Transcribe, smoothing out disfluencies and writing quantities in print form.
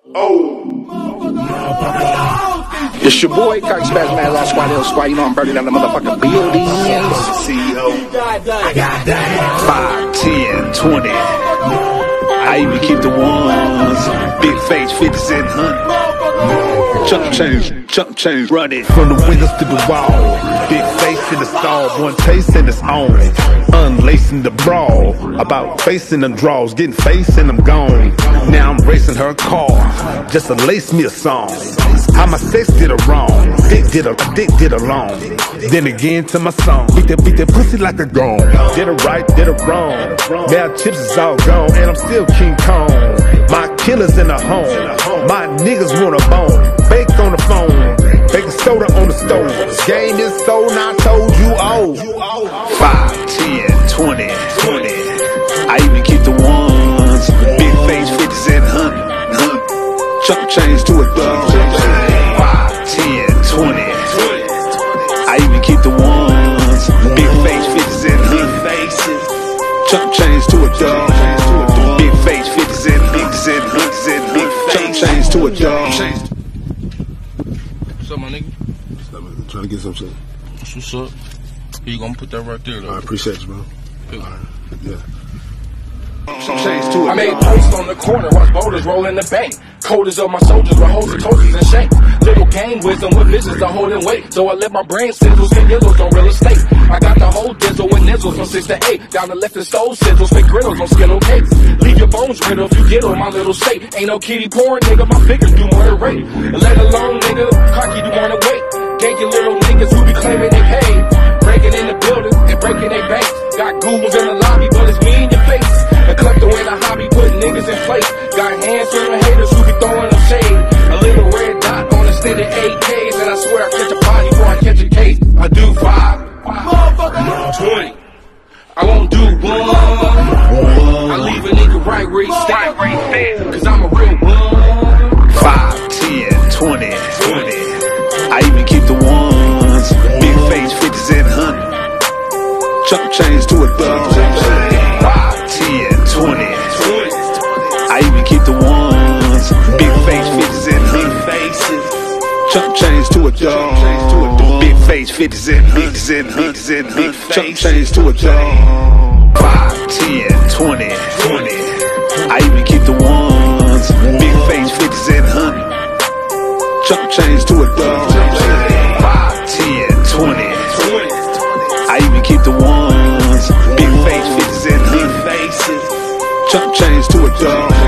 It's your boy, CockyProductions, man, Lost Squad, L Squad. You know I'm burning down the motherfucking building. CEO. I got that. 5, 10, 20. I even keep the ones. Big face, 50 cent, 100. Chunk change, run it. From the windows to the wall. Big face in the stall, one taste in its own. Unlacing the brawl. About facing them draws, getting face and I'm gone. Now I'm racing her car, just to lace me a song. How my sex did her wrong, dick did her long. Then again to my song, beat that pussy like a gong. Did her right, did her wrong. Now chips is all gone, and I'm still King Kong. My killers in the home, my niggas want a bone. Bake on the phone, baking soda on the stove. Game is so not told you old. 5, 10, 20. I even keep the ones. Big face, 50 cent, 100. Chunk change to a dog. 5, 10, 20. I even keep the ones. Big face, 50 cent, 100. Chunk change to a dog. Big face, 50 cent, 100. Chunk change to a dog. What's up, my nigga? I'm trying to get some shit. What's up? Here, you gonna put that right there, though. I appreciate you, bro. Yeah. I made posts on the corner, watch boulders roll in the bank. Coders of my soldiers with hoes and toasters and shanks. Little game wisdom with visions to hold and wait. So I let my brain sizzle, spin yellows on real estate. I got the whole dizzle with nizzles from 6 to 8. Down the left and stove sizzles, fake griddles on Skittle cakes. Leave your bones brittle if you get on my little state. Ain't no kitty porn, nigga, my figures do more than rape. Let alone, nigga, cocky do more than wait. Gank your little niggas who be claiming they paid. Breaking in the building and breaking they banks. Got ghouls in the lobby, but it's me in your face. A klepto in a hobby, putting niggas in place. Got hands for the haters who be throwing them shade. A little red dot on extended AKs, and I swear I catch a body before I catch a case. I do 5, 20. I won't do 1. I leave a nigga right where he stand, cause I'm a real one. 5, 10, 20. I even keep the ones. Big face, 50 cent, 100. Chunk change to a dog. 5, 10, 20. I even keep the ones. Big face, 50 cent, 100. Chunk change to a dog. Big face, 50 cent, 100. Chunk change to a dog. 5, 10, 20. I even keep the ones. Big face, 50 cent, 100. Chunk change to a dog. 5, 10, 20. I even keep the ones. Big face, 50 cent, 100. Chunk change to a dog.